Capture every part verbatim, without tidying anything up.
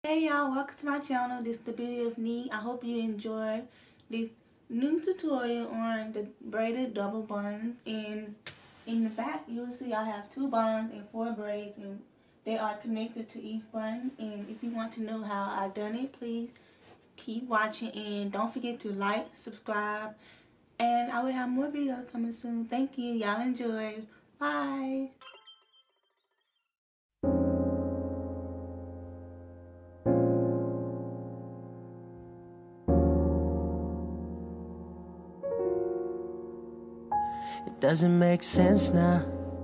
Hey y'all, welcome to my channel. This is the beauty of me. I hope you enjoy this new tutorial on the braided double buns. And in the back you will see I have two buns and four braids, and they are connected to each bun. And if you want to know how I done it, please keep watching and don't forget to like, subscribe, and I will have more videos coming soon. Thank you. Y'all enjoy. Bye. It doesn't make sense now.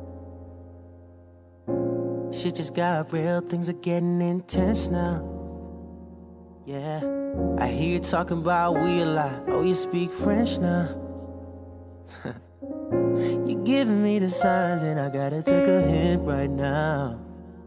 Shit just got real, things are getting intense now. Yeah, I hear you talking about we a lot. Oh, you speak French now. You're giving me the signs and I gotta take a hint right now.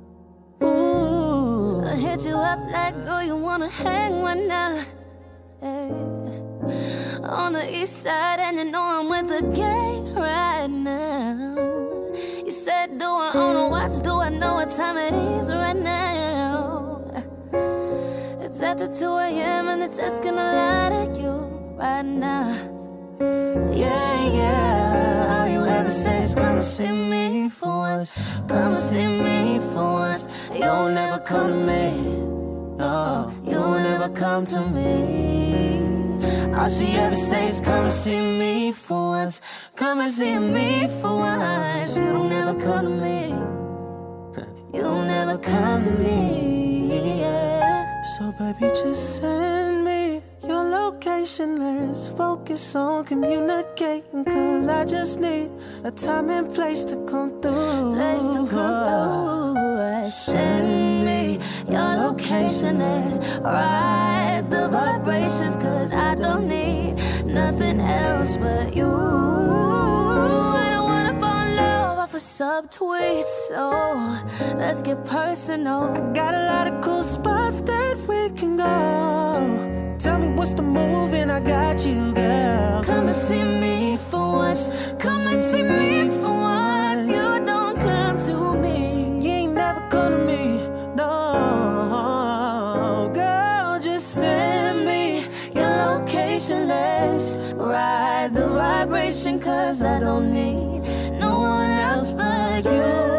Ooh, I hit you up like, oh, you wanna hang right now? Hey. On the east side, and you know I'm with the gang right now. You said, do I own a watch? Do I know what time it is right now? It's after two A M and it's asking a lot of you right now. Yeah, yeah. All you ever say is come and see me for once. Come and see me for once. You'll never come to me. No, you'll never come to me. All she ever says is come and see me for once. Come and see me for once. You don't ever come to me. You don't ever come to me, yeah. so baby, just send me your location. Let's focus on communicating, cause I just need a time and place to come through. Place to come through. Send me your location. Let's ride the vibrations, cause I don't need nothing else but you. I don't wanna fall in love off a subtweet, so let's get personal. I got a lot of cool spots that we can go. Tell me what's the move and I got you, girl. Come and see me for once. Come and see me for once. You don't come to me. You ain't never come to me, no. Girl, just send me your location. Let's ride the vibration, cause I don't need no one else but you.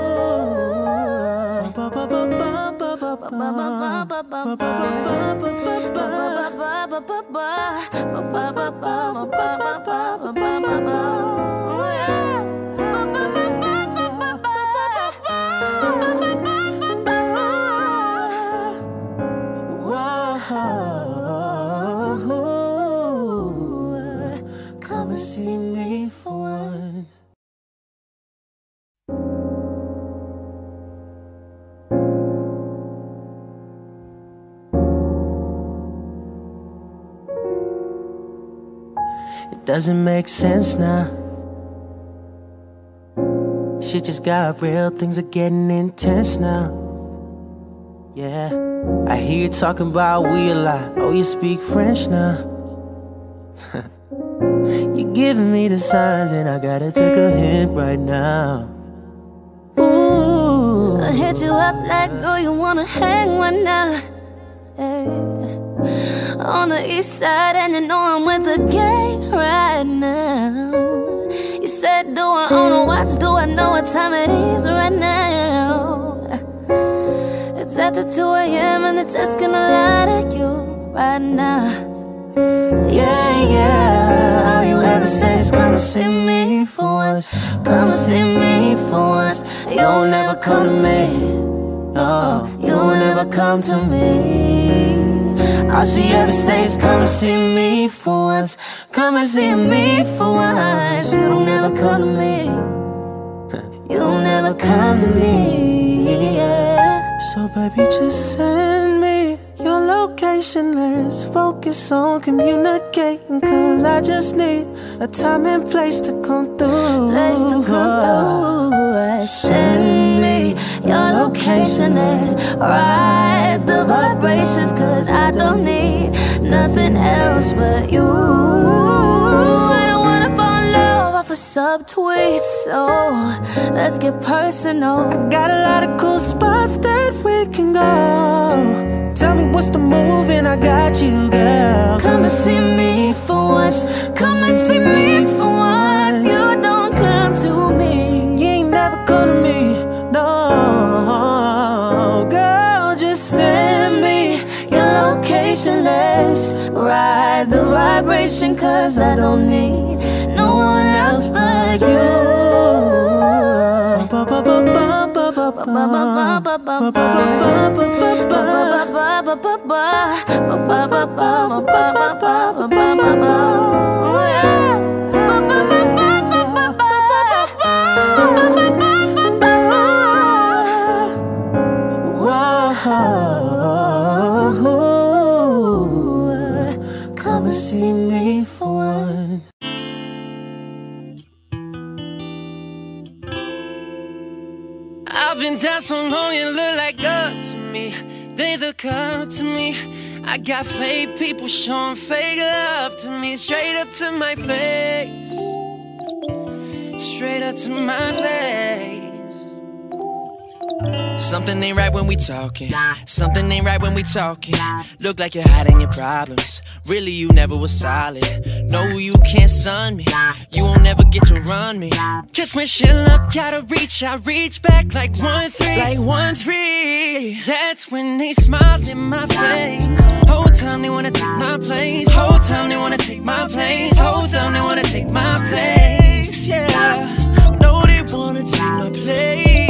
Come and see me for once. It doesn't make sense now. Shit just got real, things are getting intense now. Yeah, I hear you talking about we a lot. Oh, you speak French now. You're giving me the signs and I gotta take a hint right now. Ooh, I hit you up like, oh, you wanna hang right now? Hey. On the east side, and you know I'm with the gang right now. You said, do I own a watch? Do I know what time it is right now? It's after two A M and it's asking a lot of you right now. Yeah, yeah. All you ever say is come and see me for once. Come and see me for once. You'll never come to me. No, you'll never come to me. All she ever says is come and see me for once. Come and see me for once. You don't ever come to me. You'll never come to me, yeah. so baby, just send me your location. Let's focus on communicating, cause I just need a time and place to come through. Place to come through. Send me your location. Let's ride the vibrations, cause I don't need nothing else but you. I don't wanna fall in love off for subtweets, so let's get personal. Got a lot of cool spots that we can go. Tell me what's the move and I got you, girl. Come and see me for once. Come and see me for once. You don't come to me. You ain't never come to me, no. Girl, just send me your location. Let's ride the vibration, cause I don't need no one else but you. Come and see me for once. I've been down so long it look like up to me. They look up to me. I got fake people showing fake love to me. Straight up to my face. Straight up to my face. Something ain't right when we talking. Something ain't right when we talking. Look like you're hiding your problems. Really you never was solid. No, you can't sun me. You won't never get to run me. Just when shit look out of reach, I reach back like one three. Like one three. That's when they smile in my face. Whole time they wanna take my place. Whole time they wanna take my place. Whole time they wanna take my place. Yeah, no, they wanna take my place.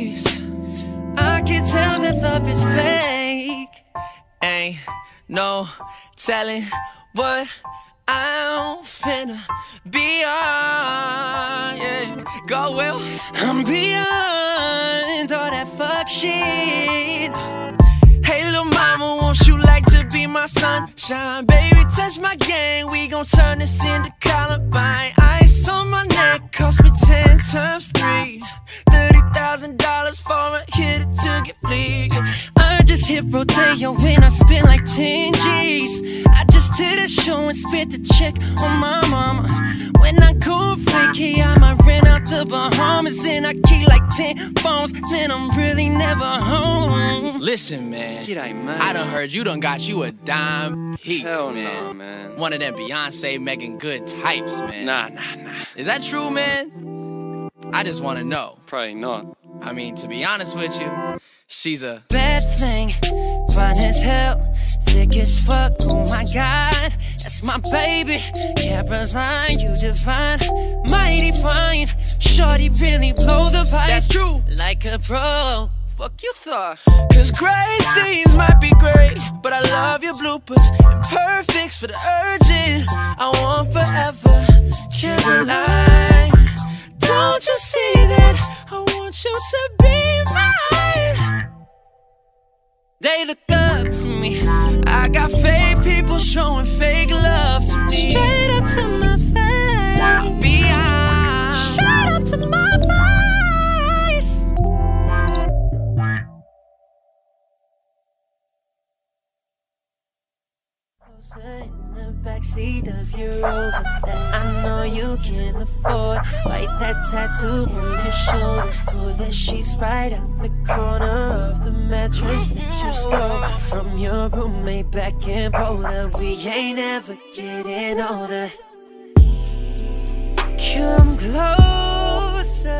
I can tell that love is fake. Ain't no telling what I'm finna be on, yeah. Go well, I'm beyond all that fuck shit. Hey little mama, won't you like to be my sunshine? Baby, touch my game, we gon' turn this into Columbine. Ice on my neck, cost me ten times three. Thirty thousand dollars for a hit to get fleek. I just hit Rodeo when I spent like ten G's. I just did a show and spent the check on my mama. When I go freaky, I might rent out the Bahamas. And I keep like ten phones, man, I'm really never home. Listen, man, I done heard you done got you a dime piece. Hell man. No, man. One of them Beyonce, Megan Good types, man. Nah, nah, nah. Is that true, man? I just wanna know. Probably not. I mean, to be honest with you, she's a bad thing, fine as hell, thick as fuck, oh my god. That's my baby, Caroline, you divine, mighty fine. Shorty really blow the pipe. That's true. Like a pro. Fuck you thought. Cause great scenes might be great, but I love your bloopers. Imperfects for the urgent, I want forever. Caroline, don't you see that I want you to be mine? They look up to me. I got fake people showing fake love to me. Straight up to my face. I'll be on. Straight up to my face. In the backseat of your Rover that I know you can afford. Write that tattoo on your shoulder. Pull the sheets right out the corner of the mattress that you stole from your roommate back in Boulder. We ain't ever getting older. Come closer.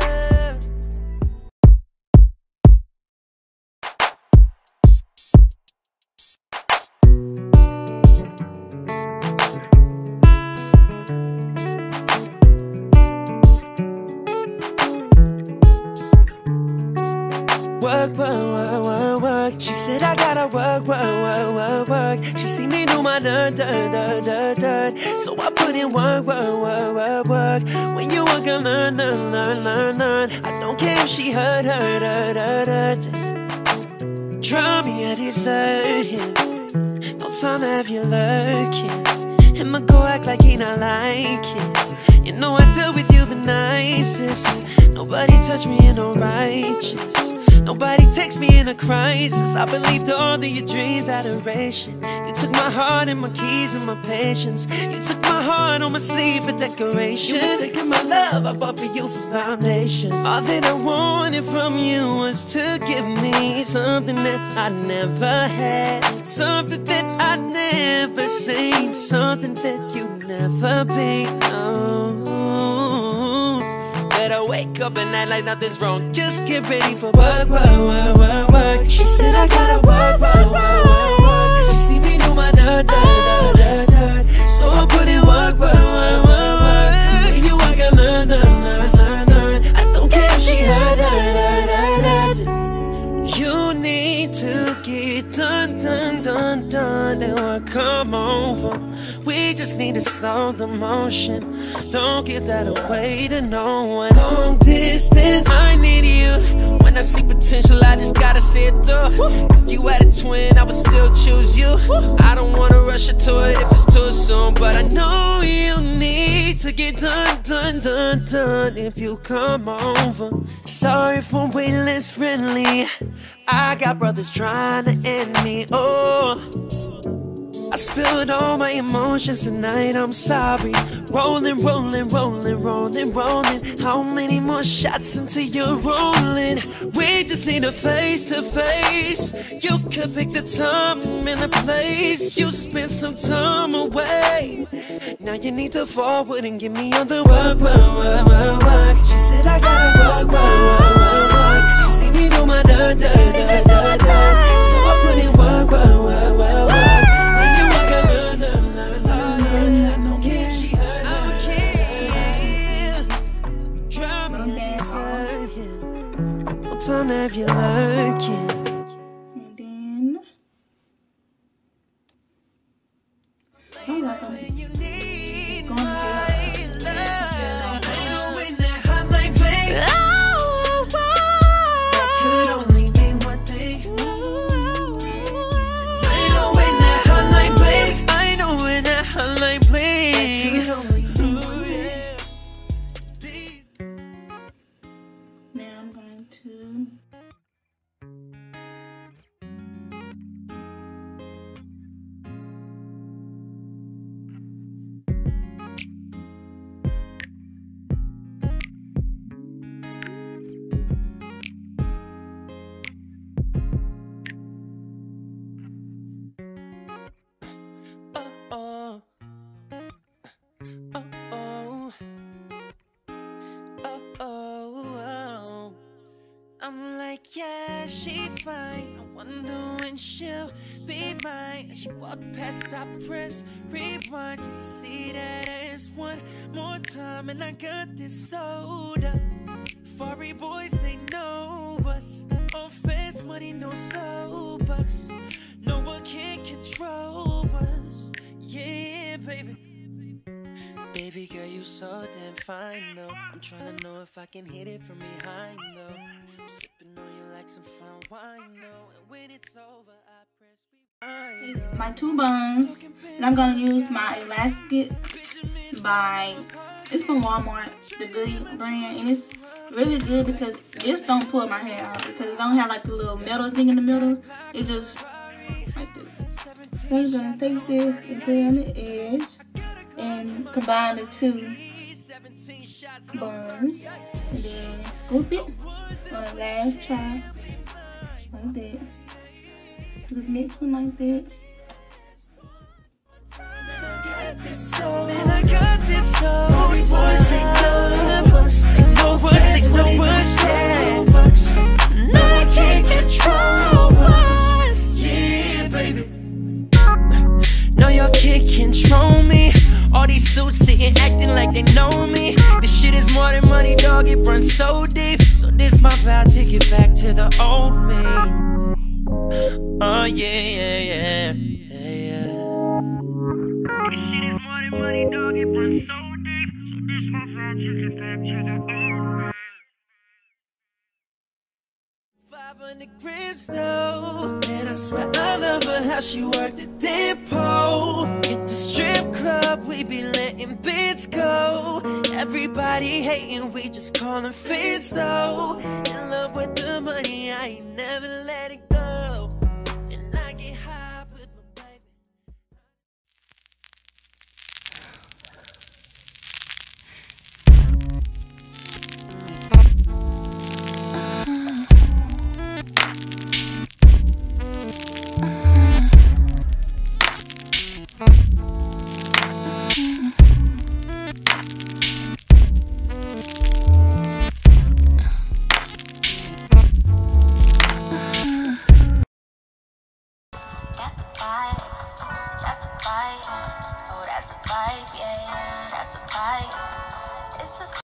Work, work, work, work, work. She said I gotta work, work, work, work, work. She see me do my dirt, dirt, dirt, dirt, dirt. So I put in work, work, work, work, work. When you work, I learn, learn, learn, learn, learn. I don't care if she hurt, hurt, hurt, hurt, hurt. Draw me a dessert, yeah. No time to have you lurking. I'ma go act like he not like it. You know I dealt with you the nicest. Nobody touched me in no righteous. Nobody takes me in a crisis. I believed all of your dreams, adoration. You took my heart and my keys and my patience. You took my heart on my sleeve for decoration. You mistaken my love, I bought for you for foundation. All that I wanted from you was to give me something that I never had, something that I never seen, something that you never be. Oh, better wake up and act like nothing's wrong. Just get ready for work, work, work, work, work. She said I gotta work, work, work, work, work. She see me do my dirt, dirt, dirt, dirt. So I put in work, work, work, work, work. When you I can learn, learn, learn, learn, learn. I don't care if she hurt, hurt, hurt, hurt, hurt. You need to get done, done, done, done. Then we'll come over. We just need to slow the motion. Don't give that away to no one. Long distance, I need you. When I see potential, I just gotta see it through. If you had a twin, I would still choose you. I don't wanna rush into it if it's too soon, but I know you need to get done, done, done, done. If you come over. Sorry for waiting less friendly. I got brothers trying to end me. Oh, I spilled all my emotions tonight, I'm sorry. Rolling, rolling, rolling, rolling, rolling. How many more shots until you're rolling? We just need a face to face. You could pick the time and the place. You spent some time away. Now you need to forward and give me all the work, work, work, work, work. She said I gotta work, work, work, work, work. She see me do my dirt, dirt, dirt, dirt, dirt. So I put in work, work, work, work, work. Time to have you lurking. And then oh, like I'm going to yeah, she fine. I wonder when she'll be mine. She walked past, I press rewind just to see that ass one more time. And I got this soda. Furry boys, they know us. On fast money, no slow bucks. No one can control us. Yeah, baby. Baby girl, you so damn fine, though. I'm trying to know if I can hit it from behind, though. I'm sipping on you like some fine wine, though. And when it's over, I press rewind. My two buns, and I'm gonna use my elastic by, it's from Walmart, the Goody brand, and it's really good because this don't pull my hair out because it don't have like the little metal thing in the middle. It's just like this. So I'm gonna take this and put it on the edge and combine the two buns and then scoop it on the last try like that. The next one like that. And I got this soul. Boys, they know us. They know us, they know us, yeah. No one can control us. Yeah, baby. No, y'all can't control me. All these suits sitting acting like they know me. This shit is more than money, dog, it runs so deep. So this my vow, take it back to the old me. Oh yeah, yeah, yeah, yeah, yeah. This shit is more than money, dog, it runs so deep. So this my vow, take it back to the old me. five hundred grams though. And I swear I love her how she worked the depot. At the strip club, we be letting bids go. Everybody hating, we just callin' fits though. In love with the money, I ain't never let it go. And I get high with my baby. That's a vibe, that's a vibe, oh that's a vibe, yeah, that's a vibe, it's a